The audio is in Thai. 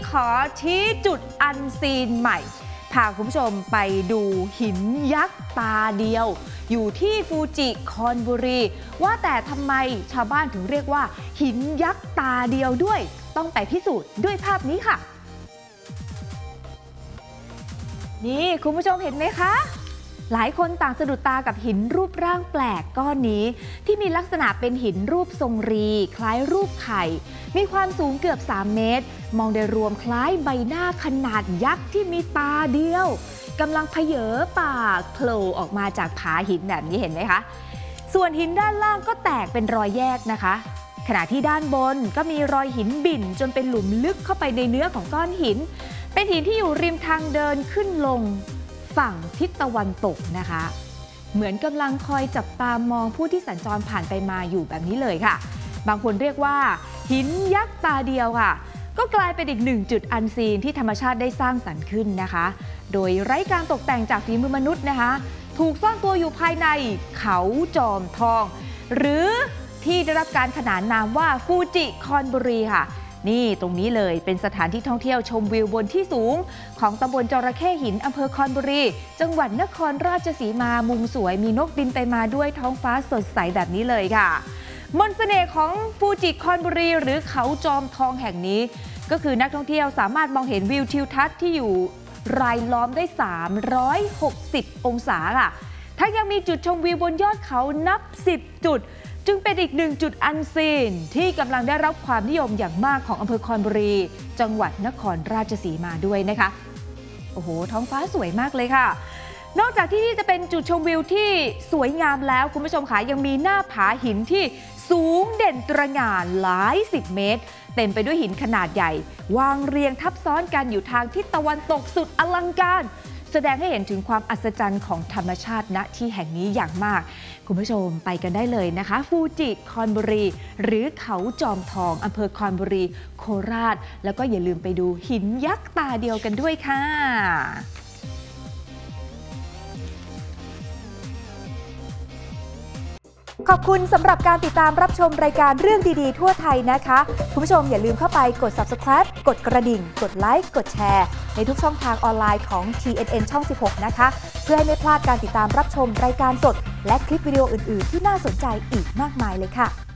ขอชี้จุดอันซีนใหม่พาคุณผู้ชมไปดูหินยักษ์ตาเดียวอยู่ที่ฟูจิคอนบุรีว่าแต่ทำไมชาวบ้านถึงเรียกว่าหินยักษ์ตาเดียวด้วยต้องไปพิสูจน์ด้วยภาพนี้ค่ะนี่คุณผู้ชมเห็นไหมคะหลายคนต่างสะดุดตากับหินรูปร่างแปลกก้อนนี้ที่มีลักษณะเป็นหินรูปทรงรีคล้ายรูปไข่มีความสูงเกือบ3 เมตรมองโดยรวมคล้ายใบหน้าขนาดยักษ์ที่มีตาเดียวกำลังเผยปากโผล่ออกมาจากผาหินแบบนี้เห็นไหมคะส่วนหินด้านล่างก็แตกเป็นรอยแยกนะคะขณะที่ด้านบนก็มีรอยหินบิ่นจนเป็นหลุมลึกเข้าไปในเนื้อของก้อนหินเป็นหินที่อยู่ริมทางเดินขึ้นลงฝั่งทิศตะวันตกนะคะเหมือนกำลังคอยจับตามองผู้ที่สัญจรผ่านไปมาอยู่แบบนี้เลยค่ะบางคนเรียกว่าหินยักษ์ตาเดียวค่ะก็กลายเป็นอีกหนึ่งจุดอันซีนที่ธรรมชาติได้สร้างสรรค์ขึ้นนะคะโดยไร้การตกแต่งจากฝีมือมนุษย์นะคะถูกซ่อนตัวอยู่ภายในเขาจอมทองหรือที่ได้รับการขนานนามว่าฟูจิคอนบุรีค่ะนี่ตรงนี้เลยเป็นสถานที่ท่องเที่ยวชมวิวบนที่สูงของตำบลจระเข้หินอำเภอคอนบุรีจังหวัดนครราชสีมามุมสวยมีนกบินไปมาด้วยท้องฟ้าสดใสแบบนี้เลยค่ะมนต์เสน่ห์ของฟูจิคอนบุรีหรือเขาจอมทองแห่งนี้ก็คือนักท่องเที่ยวสามารถมองเห็นวิวทิวทัศน์ที่อยู่รายล้อมได้360 องศาค่ะทั้งยังมีจุดชมวิวบนยอดเขานับ10 จุดจึงเป็นอีกหนึ่งจุดอันซีนที่กำลังได้รับความนิยมอย่างมากของอำเภอคอนบุรีจังหวัดนครราชสีมาด้วยนะคะโอ้โหท้องฟ้าสวยมากเลยค่ะนอกจากที่นี่จะเป็นจุดชมวิวที่สวยงามแล้วคุณผู้ชมคะยังมีหน้าผาหินที่สูงเด่นตระหง่านหลาย10 เมตรเต็มไปด้วยหินขนาดใหญ่วางเรียงทับซ้อนกันอยู่ทางทิศตะวันตกสุดอลังการแสดงให้เห็นถึงความอัศจรรย์ของธรรมชาติณที่แห่งนี้อย่างมากคุณผู้ชมไปกันได้เลยนะคะฟูจิคอนบุรีหรือเขาจอมทองอำเภอคอนบุรีโคราชแล้วก็อย่าลืมไปดูหินยักษ์ตาเดียวกันด้วยค่ะขอบคุณสำหรับการติดตามรับชมรายการเรื่องดีๆทั่วไทยนะคะคุณผู้ชมอย่าลืมเข้าไปกด Subscribe กดกระดิ่งกดไลค์กดแชร์ในทุกช่องทางออนไลน์ของ TNN ช่อง 16 นะคะเพื่อให้ไม่พลาดการติดตามรับชมรายการสดและคลิปวิดีโออื่นๆที่น่าสนใจอีกมากมายเลยค่ะ